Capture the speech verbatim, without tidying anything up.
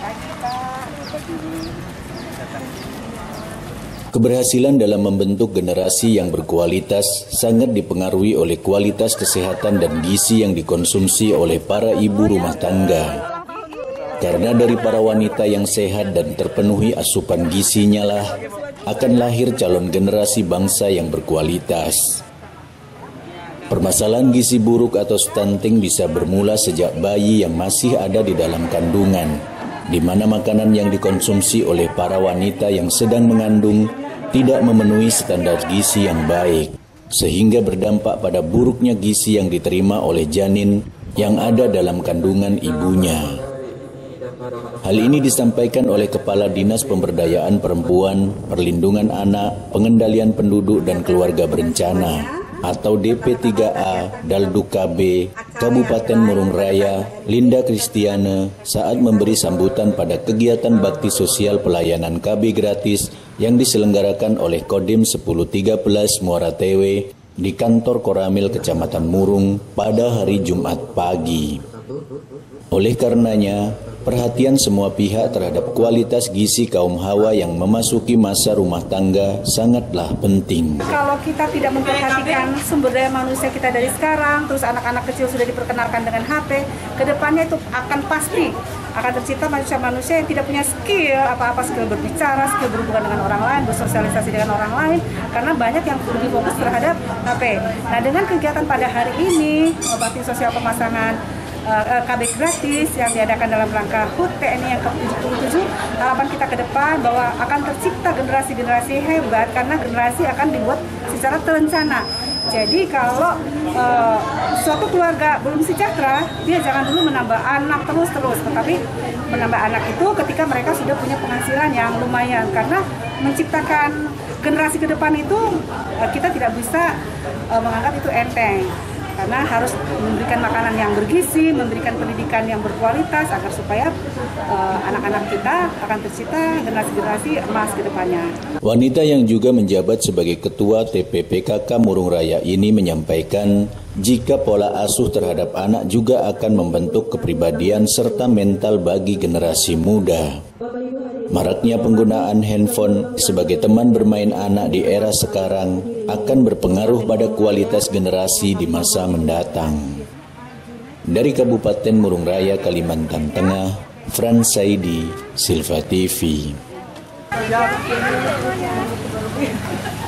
Keberhasilan dalam membentuk generasi yang berkualitas sangat dipengaruhi oleh kualitas kesehatan dan gizi yang dikonsumsi oleh para ibu rumah tangga. Karena dari para wanita yang sehat dan terpenuhi asupan gizinya lah akan lahir calon generasi bangsa yang berkualitas. Permasalahan gizi buruk atau stunting bisa bermula sejak bayi yang masih ada di dalam kandungan, di mana makanan yang dikonsumsi oleh para wanita yang sedang mengandung tidak memenuhi standar gizi yang baik, sehingga berdampak pada buruknya gizi yang diterima oleh janin yang ada dalam kandungan ibunya. Hal ini disampaikan oleh Kepala Dinas Pemberdayaan Perempuan, Perlindungan Anak, Pengendalian Penduduk dan Keluarga Berencana atau D P tiga A Dalduk K B Kabupaten Murung Raya, Linda Kristiane, saat memberi sambutan pada kegiatan bakti sosial pelayanan K B gratis yang diselenggarakan oleh Kodim sepuluh tiga belas Muara Tewe di kantor Koramil Kecamatan Murung pada hari Jumat pagi. Oleh karenanya, perhatian semua pihak terhadap kualitas gizi kaum hawa yang memasuki masa rumah tangga sangatlah penting. Kalau kita tidak memperhatikan sumber daya manusia kita dari sekarang, terus anak-anak kecil sudah diperkenalkan dengan H P, kedepannya itu akan pasti akan tercipta manusia-manusia yang tidak punya skill apa-apa, skill berbicara, skill berhubungan dengan orang lain, bersosialisasi dengan orang lain, karena banyak yang lebih fokus terhadap H P. Nah, dengan kegiatan pada hari ini, bakti sosial pemasangan K B gratis yang diadakan dalam rangka H U T T N I yang ke tujuh puluh tujuh, harapan kita ke depan bahwa akan tercipta generasi-generasi hebat karena generasi akan dibuat secara terencana. Jadi kalau uh, suatu keluarga belum sejahtera, dia jangan dulu menambah anak terus-terus, tetapi menambah anak itu ketika mereka sudah punya penghasilan yang lumayan, karena menciptakan generasi ke depan itu uh, kita tidak bisa uh, menganggap itu enteng. Karena harus memberikan makanan yang bergizi, memberikan pendidikan yang berkualitas agar supaya anak-anak uh, kita akan tercipta generasi-generasi emas ke depannya. Wanita yang juga menjabat sebagai Ketua T P P K K Murung Raya ini menyampaikan jika pola asuh terhadap anak juga akan membentuk kepribadian serta mental bagi generasi muda. Maraknya penggunaan handphone sebagai teman bermain anak di era sekarang akan berpengaruh pada kualitas generasi di masa mendatang. Dari Kabupaten Murung Raya, Kalimantan Tengah, Frans Saidi, Silva T V.